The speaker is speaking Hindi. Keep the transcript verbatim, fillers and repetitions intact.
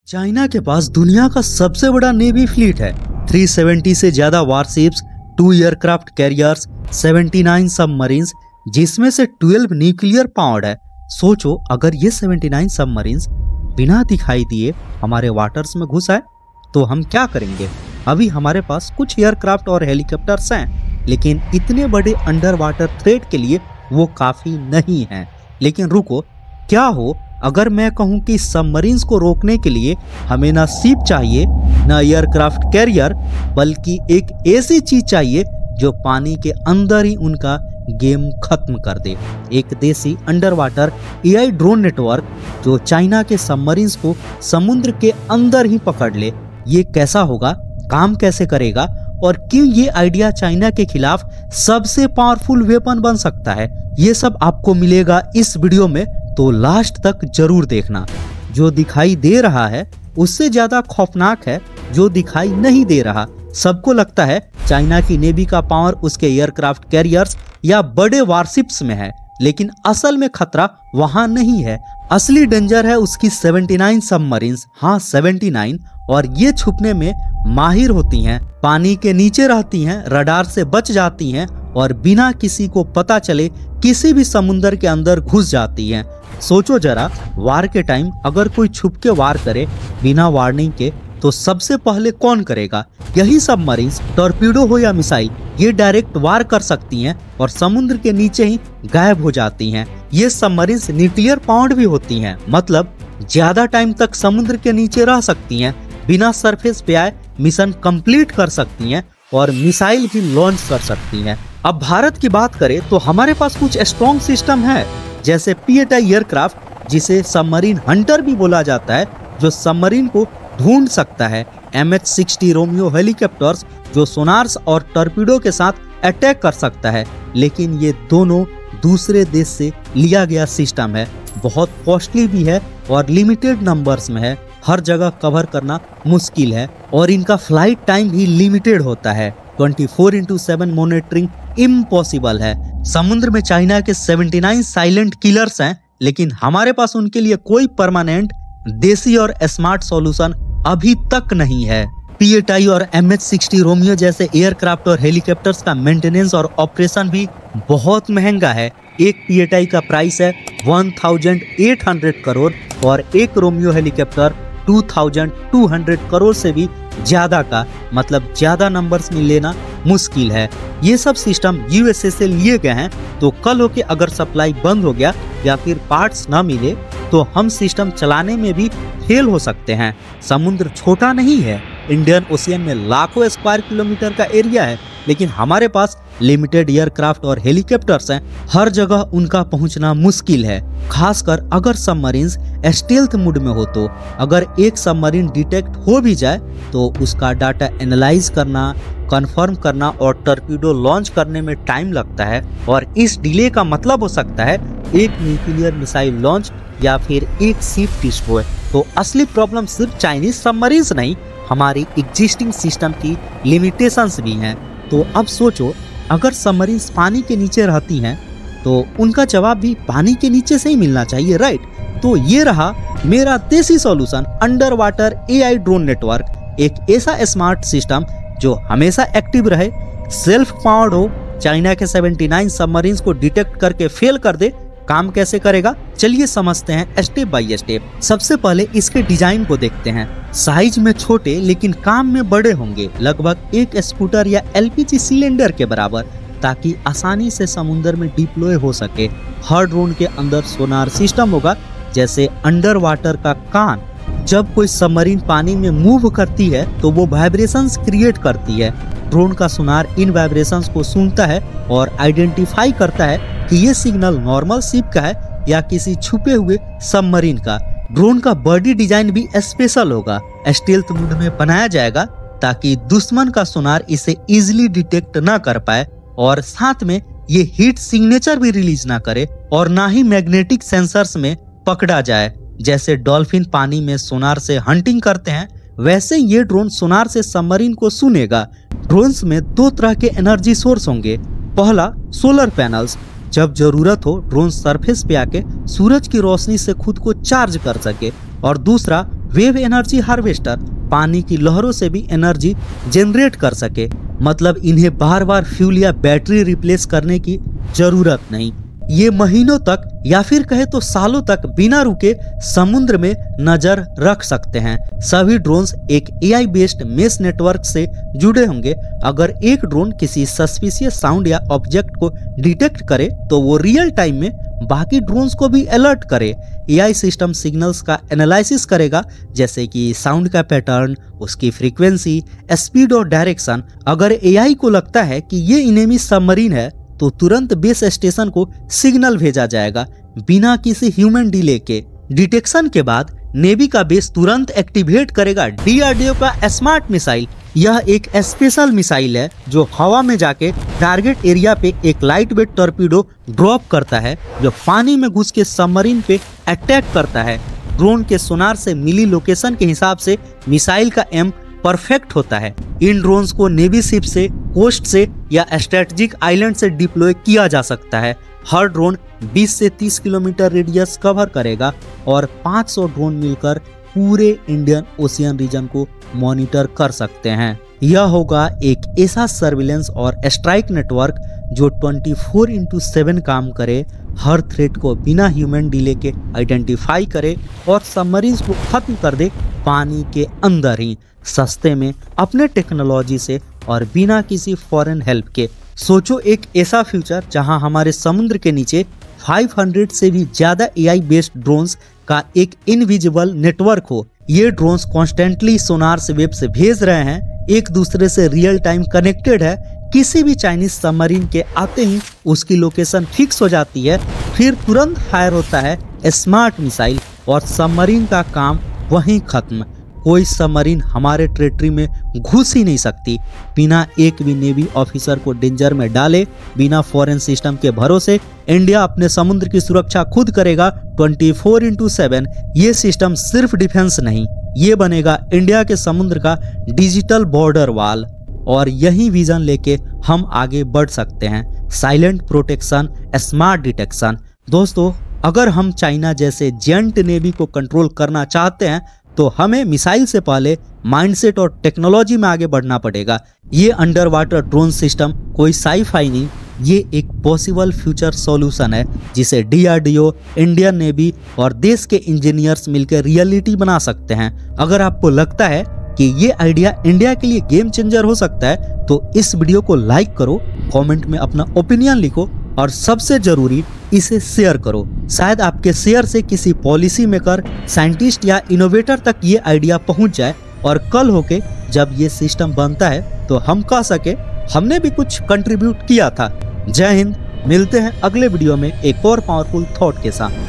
चाइना के पास दुनिया का सबसे बड़ा नेवी फ्लीट है। तीन सौ सत्तर से ज्यादा वारशिप्स, टू एयरक्राफ्ट कैरियर्स, उन्यासी सबमरीन्स, जिसमें से बारह न्यूक्लियर पावर्ड है। सोचो अगर ये उन्यासी सबमरीन्स बिना दिखाई दिए हमारे वाटर्स में घुस आए तो हम क्या करेंगे। अभी हमारे पास कुछ एयरक्राफ्ट और हेलीकॉप्टर्स हैं, लेकिन इतने बड़े अंडर वाटर थ्रेट के लिए वो काफी नहीं हैं। लेकिन रुको, क्या हो अगर मैं कहूं कि सबमरीन्स को रोकने के लिए हमें ना शिप चाहिए ना एयरक्राफ्ट कैरियर, बल्कि एक ऐसी चीज चाहिए जो पानी के अंदर ही उनका गेम खत्म कर दे। एक देसी under water AI drone network जो चाइना के सबमरीन्स को समुद्र के अंदर ही पकड़ ले। ये कैसा होगा, काम कैसे करेगा और क्यों ये आइडिया चाइना के खिलाफ सबसे पावरफुल वेपन बन सकता है, ये सब आपको मिलेगा इस वीडियो में, तो लास्ट तक जरूर देखना। जो दिखाई दे रहा है उससे ज्यादा खौफनाक है जो दिखाई नहीं दे रहा। सबको लगता है चाइना की नेवी का पावर उसके एयरक्राफ्ट कैरियर्स या बड़े वारशिप्स में है, लेकिन असल में खतरा वहां नहीं है। असली डेंजर है उसकी उन्यासी सबमरीन्स। हाँ, उन्यासी, और ये छुपने में माहिर होती हैं, पानी के नीचे रहती हैं, रडार से बच जाती हैं और बिना किसी को पता चले किसी भी समुंदर के अंदर घुस जाती हैं। सोचो जरा, वार के टाइम अगर कोई छुप के वार करे बिना वार्निंग के तो सबसे पहले कौन करेगा? यही सबमरीन्स, टॉर्पीडो हो या मिसाइल, ये डायरेक्ट वार कर सकती हैं और समुद्र के नीचे ही गायब हो जाती हैं। ये सबमरीन्स न्यूक्लियर पावर्ड भी होती हैं, मतलब ज्यादा टाइम तक समुद्र के नीचे रह सकती हैं, बिना सरफेस पे आए मिशन कंप्लीट कर सकती हैं और मिसाइल भी लॉन्च कर सकती हैं। अब भारत की बात करें तो हमारे पास कुछ स्ट्रॉन्ग सिस्टम है, जैसे पीएटाई एयरक्राफ्ट जिसे सबमरीन हंटर भी बोला जाता है, जो सबमरीन को ढूंढ सकता है। एम एच साठ रोमियो हेलीकॉप्टर्स जो सोनार्स और टॉर्पीडो के साथ अटैक कर सकता है, लेकिन ये दोनों दूसरे देश से लिया गया सिस्टम है, बहुत कॉस्टली भी है और लिमिटेड नंबर्स में है, हर जगह कवर करना मुश्किल है और इनका फ्लाइट टाइम भी लिमिटेड होता है। चौबीस इंटू सात मॉनिटरिंग इम्पॉसिबल है। समुद्र में चाइना के उन्यासी साइलेंट किलर्स हैं, लेकिन हमारे पास उनके लिए कोई परमानेंट देसी और स्मार्ट सॉल्यूशन अभी तक नहीं है। पीएटाई और एम एच साठ रोमियो जैसे एयरक्राफ्ट और हेलीकॉप्टर्स का मेंटेनेंस और ऑपरेशन भी बहुत महंगा है। एक पीएटाई का प्राइस है अठारह सौ करोड़ और एक रोमियो हेलीकॉप्टर दो हज़ार दो सौ करोड़ से भी ज्यादा का, मतलब ज्यादा नंबर्स में लेना मुश्किल है। ये सब सिस्टम यूएसए से लिए गए हैं, तो कल होके अगर सप्लाई बंद हो गया या फिर पार्ट्स ना मिले तो हम सिस्टम चलाने में भी फेल हो सकते हैं। समुद्र छोटा नहीं है, इंडियन ओशियन में लाखों स्क्वायर किलोमीटर का एरिया है, लेकिन हमारे पास लिमिटेड एयरक्राफ्ट और हेलीकॉप्टर्स हैं, हर जगह उनका पहुंचना मुश्किल है, खासकर अगर सबमरीन्स स्टेल्थ मोड में हो तो। अगर एक सबमरीन डिटेक्ट हो भी जाए तो उसका डाटा एनालाइज करना, कंफर्म करना और टॉर्पीडो लॉन्च करने में टाइम लगता है, और इस डिले का मतलब हो सकता है एक न्यूक्लियर मिसाइल लॉन्च या फिर एक शिप डिस्ट्रॉय। तो असली प्रॉब्लम सिर्फ चाइनीज सबमरीन्स नहीं, हमारी एग्जिस्टिंग सिस्टम की लिमिटेशंस भी हैं। तो अब सोचो, अगर सबमरीन्स पानी के नीचे रहती हैं तो उनका जवाब भी पानी के नीचे से ही मिलना चाहिए, राइट? तो ये रहा मेरा देसी solution, under water AI drone network. एक ऐसा स्मार्ट सिस्टम जो हमेशा एक्टिव रहे, सेल्फ पावर्ड हो, चाइना के उन्यासी सबमरीन्स को डिटेक्ट करके फेल कर दे। काम कैसे करेगा, चलिए समझते हैं स्टेप बाय स्टेप। सबसे पहले इसके डिजाइन को देखते हैं। साइज में छोटे लेकिन काम में बड़े होंगे, लगभग एक स्कूटर या एलपीजी सिलेंडर के बराबर, ताकि आसानी से समुद्र में डिप्लॉय हो सके। हर ड्रोन के अंदर सोनार सिस्टम होगा, जैसे अंडर वाटर का कान। जब कोई सबमरीन पानी में मूव करती है तो वो वाइब्रेशंस क्रिएट करती है। ड्रोन का सोनार इन वाइब्रेशंस को सुनता है और आइडेंटिफाई करता है कि ये सिग्नल नॉर्मल शिप का है या किसी छुपे हुए सबमरीन का। ड्रोन का बॉडी डिजाइन भी स्पेशल होगा, स्टेल्थ मोड में बनाया जाएगा ताकि दुश्मन का सोनार इसे इजीली डिटेक्ट ना कर पाए, और साथ में ये हीट सिग्नेचर भी रिलीज ना करे और ना ही मैग्नेटिक सेंसर्स में पकड़ा जाए। जैसे डॉल्फिन पानी में सोनार से हंटिंग करते हैं, वैसे ये ड्रोन सोनार से सबमरीन को सुनेगा। ड्रोन्स में दो तरह के एनर्जी सोर्स होंगे। पहला सोलर पैनल्स, जब जरूरत हो ड्रोन सरफेस पे आके सूरज की रोशनी से खुद को चार्ज कर सके। और दूसरा वेव एनर्जी हार्वेस्टर, पानी की लहरों से भी एनर्जी जनरेट कर सके। मतलब इन्हें बार बार फ्यूल या बैटरी रिप्लेस करने की जरूरत नहीं। ये महीनों तक या फिर कहे तो सालों तक बिना रुके समुद्र में नजर रख सकते हैं। सभी ड्रोन्स एक एआई बेस्ड मेश नेटवर्क से जुड़े होंगे। अगर एक ड्रोन किसी सस्पिशियस साउंड या ऑब्जेक्ट को डिटेक्ट करे तो वो रियल टाइम में बाकी ड्रोन्स को भी अलर्ट करे। एआई सिस्टम सिग्नल्स का एनालिसिस करेगा, जैसे कि साउंड का पैटर्न, उसकी फ्रीक्वेंसी, स्पीड और डायरेक्शन। अगर एआई को लगता है कि ये इनेमी सबमरीन है तो तुरंत बेस स्टेशन को सिग्नल भेजा जाएगा बिना किसी ह्यूमन डिले के। डिटेक्शन के बाद नेवी का बेस तुरंत एक्टिवेट करेगा डीआरडीओ का स्मार्ट मिसाइल। यह एक स्पेशल मिसाइल है जो हवा में जाके टारगेट एरिया पे एक लाइट वेट टॉर्पीडो ड्रॉप करता है, जो पानी में घुस के सबमरीन पे अटैक करता है। ड्रोन के सोनार से मिली लोकेशन के हिसाब से मिसाइल का एम परफेक्ट होता है। इन ड्रोन्स को नेवी शिप से, कोस्ट से या स्ट्रेटेजिक आइलैंड से डिप्लॉय किया जा सकता है। हर ड्रोन बीस से तीस किलोमीटर रेडियस कवर करेगा और पाँच सौ ड्रोन मिलकर पूरे इंडियन ओशियन रीजन को मॉनिटर कर सकते हैं। यह होगा एक ऐसा सर्विलेंस और स्ट्राइक नेटवर्क जो चौबीस इंटू सेवन काम करे, हर थ्रेट को बिना ह्यूमन डिले के आइडेंटिफाई करे और सबमरीन्स को खत्म कर दे पानी के अंदर ही, सस्ते में, अपने टेक्नोलॉजी से और बिना किसी फॉरेन हेल्प के। सोचो एक ऐसा फ्यूचर जहां हमारे समुद्र के नीचे पाँच सौ से भी ज्यादा एआई बेस्ड ड्रोन्स का एक इनविजिबल नेटवर्क हो। ये ड्रोन्स कॉन्स्टेंटली सोनार से वेब से भेज रहे हैं, एक दूसरे से रियल टाइम कनेक्टेड है। किसी भी चाइनीज सबमरीन के आते ही उसकी लोकेशन फिक्स हो जाती है, फिर तुरंत फायर होता है स्मार्ट मिसाइल और सबमरीन का काम वहीं खत्म। कोई सबमरीन हमारे टेरिटरी में घुस ही नहीं सकती बिना एक भी नेवी ऑफिसर को डेंजर में डाले। बिना फॉरेन सिस्टम के भरोसे इंडिया अपने समुद्र की सुरक्षा खुद करेगा चौबीस इंटू सेवन। ये सिस्टम सिर्फ डिफेंस नहीं, ये बनेगा इंडिया के समुद्र का डिजिटल बॉर्डर वॉल। और यही विजन लेके हम आगे बढ़ सकते हैं। Silent protection, smart detection. दोस्तों, अगर हम चाइना जैसे जेंट नेवी को कंट्रोल करना चाहते हैं तो हमें मिसाइल से पहले माइंडसेट और टेक्नोलॉजी में आगे बढ़ना पड़ेगा। ये अंडर वाटर ड्रोन सिस्टम कोई साई-फाई नहीं, ये एक पॉसिबल फ्यूचर सॉल्यूशन है जिसे डीआरडीओ, इंडियन नेवी और देश के इंजीनियर्स मिलकर रियलिटी बना सकते हैं। अगर आपको लगता है कि ये आइडिया इंडिया के लिए गेम चेंजर हो सकता है तो इस वीडियो को लाइक करो, कमेंट में अपना ओपिनियन लिखो और सबसे जरूरी इसे शेयर करो। शायद आपके शेयर से किसी पॉलिसी मेकर, साइंटिस्ट या इनोवेटर तक ये आइडिया पहुंच जाए और कल होके जब ये सिस्टम बनता है तो हम कह सके हमने भी कुछ कंट्रीब्यूट किया था। जय हिंद। मिलते हैं अगले वीडियो में एक और पावरफुल थॉट के साथ।